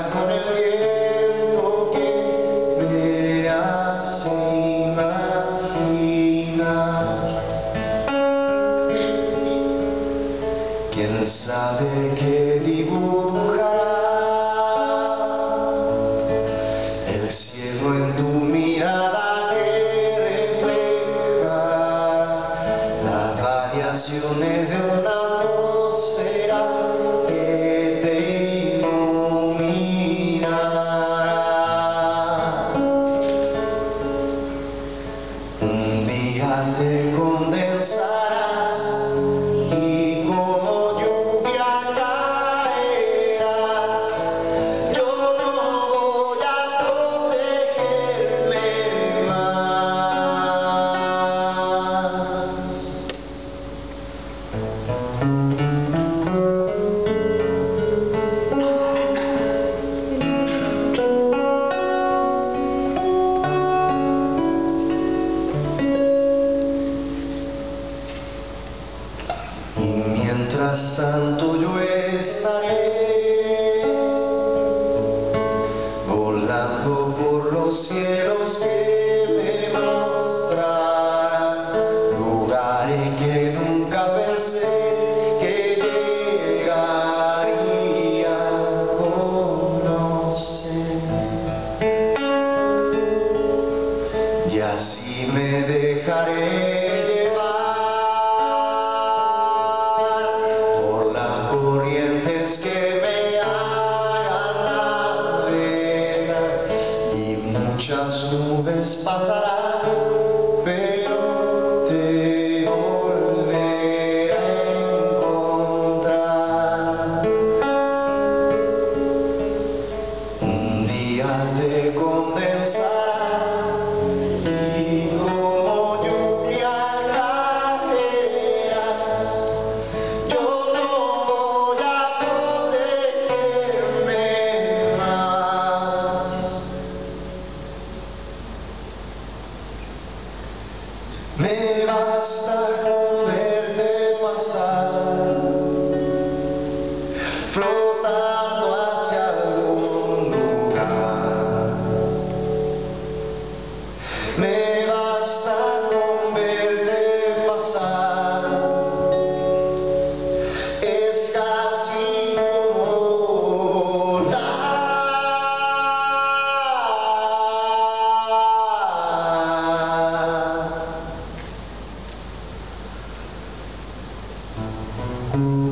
con el viento que me hace imaginar. ¿Quién sabe qué dibujará el cielo en tu mirada que refleja las variaciones de una atmósfera que te iluminará? Un día te condensarás y como lluvia caerás. Yo no voy a protegerme más. Y mientras tanto yo estaré volando por los cielos que me mostrarán lugares que nunca pensé que llegaría a conocer. Y así me dejaré llevar por las corrientes que me hagan navegar, y muchas nubes pasarán, pero te volveré a encontrar. Un día te condensarás y como lluvia caerás. Yo no voy a protegerme más. Me basta con verte pasar, flotando hacia algún lugar. Me basta con verte pasar, es casi como volar.